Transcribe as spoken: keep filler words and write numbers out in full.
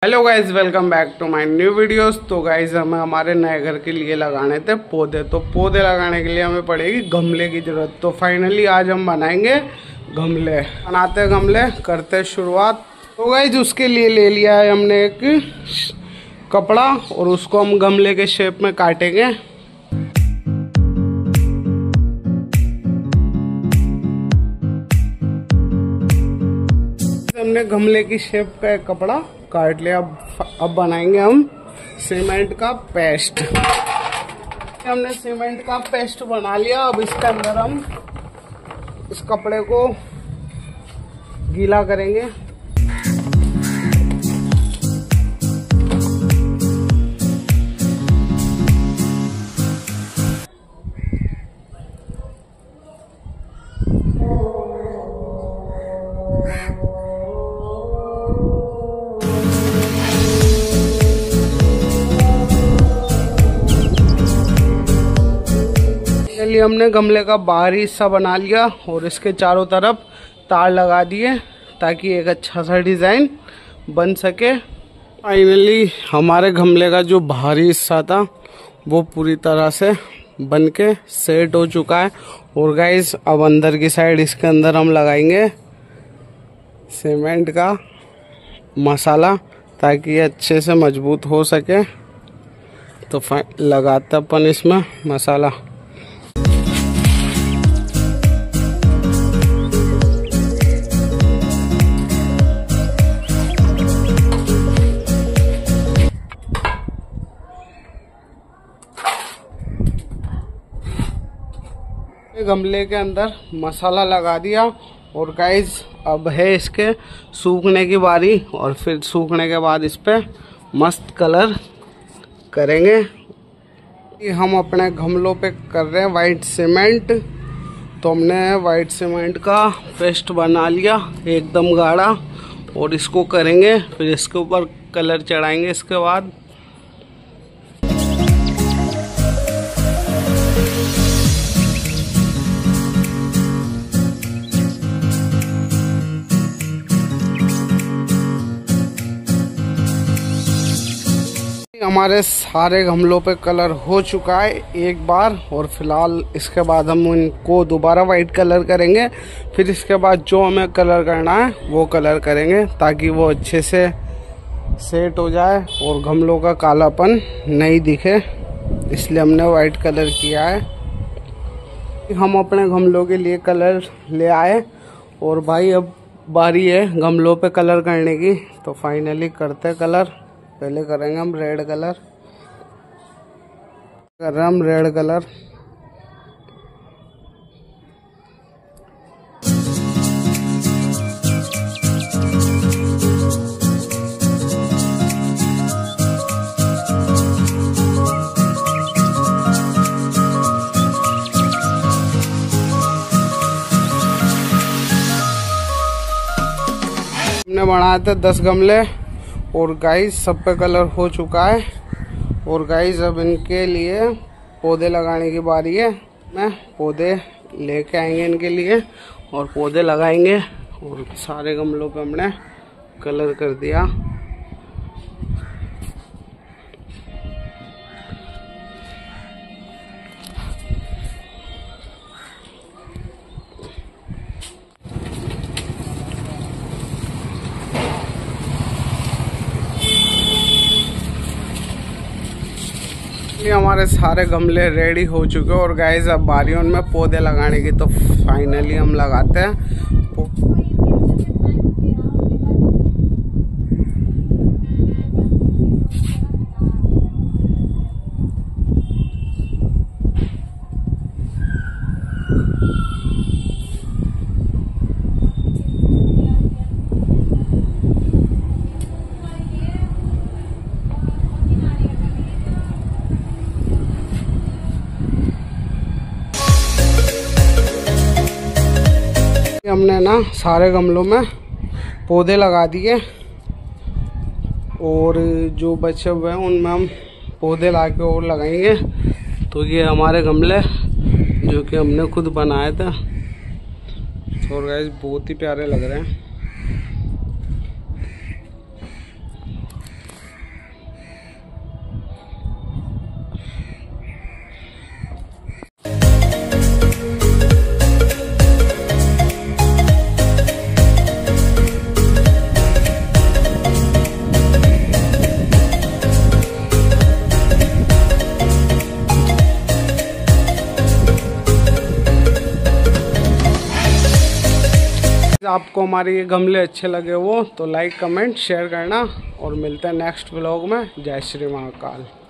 Hello guys, welcome back to my new videos. तो guys हमें हमारे नए घर के लिए लगाने थे पौधे। तो पौधे लगाने के लिए हमें पड़ेगी गमले की ज़रूरत। तो फाइनली आज हम बनाएंगे गमले। बनाते हैं गमले, करते हैं शुरुआत। तो गाइज उसके लिए ले लिया है हमने एक कपड़ा और उसको हम गमले के शेप में काटेंगे। हमने गमले की शेप का एक कपड़ा काट लिया। अब अब बनाएंगे हम सीमेंट का पेस्ट। हमने सीमेंट का पेस्ट बना लिया। अब इसके अंदर हम इस कपड़े को गीला करेंगे। चलिए, हमने गमले का बाहरी हिस्सा बना लिया और इसके चारों तरफ तार लगा दिए ताकि एक अच्छा सा डिज़ाइन बन सके। फाइनली हमारे गमले का जो बाहरी हिस्सा था वो पूरी तरह से बन के सेट हो चुका है। और गाइस अब अंदर की साइड इसके अंदर हम लगाएंगे सीमेंट का मसाला ताकि ये अच्छे से मजबूत हो सके। तो लगाते अपन इसमें मसाला। गमले के अंदर मसाला लगा दिया और गाइस अब है इसके सूखने की बारी। और फिर सूखने के बाद इस पे मस्त कलर करेंगे। हम अपने गमलों पे कर रहे हैं वाइट सीमेंट। तो हमने वाइट सीमेंट का पेस्ट बना लिया एकदम गाढ़ा और इसको करेंगे। फिर इसके ऊपर कलर चढ़ाएंगे। इसके बाद हमारे सारे गमलों पे कलर हो चुका है एक बार। और फिलहाल इसके बाद हम इनको दोबारा वाइट कलर करेंगे। फिर इसके बाद जो हमें कलर करना है वो कलर करेंगे ताकि वो अच्छे से सेट हो जाए और गमलों का कालापन नहीं दिखे। इसलिए हमने वाइट कलर किया है। हम अपने गमलों के लिए कलर ले आए और भाई अब बारी है गमलों पे कलर करने की। तो फाइनली करते कलर। पहले करेंगे हम रेड कलर। कर रहे हम रेड कलर। हमने बनाए थे दस गमले और गाइस सब पे कलर हो चुका है। और गाइस अब इनके लिए पौधे लगाने की बारी है। मैं पौधे लेके आएंगे इनके लिए और पौधे लगाएंगे। और सारे गमलों पे हमने कलर कर दिया। हमारे सारे गमले रेडी हो चुके हैं और गाइस अब बारी है उनमें पौधे लगाने की। तो फाइनली हम लगाते हैं। हमने ना सारे गमलों में पौधे लगा दिए और जो बचे हुए हैं उनमें हम पौधे ला के और लगाएंगे। तो ये हमारे गमले जो कि हमने खुद बनाए थे और गाइस बहुत ही प्यारे लग रहे हैं। आपको हमारे ये गमले अच्छे लगे वो तो लाइक कमेंट शेयर करना और मिलते हैं नेक्स्ट व्लॉग में। जय श्री महाकाल।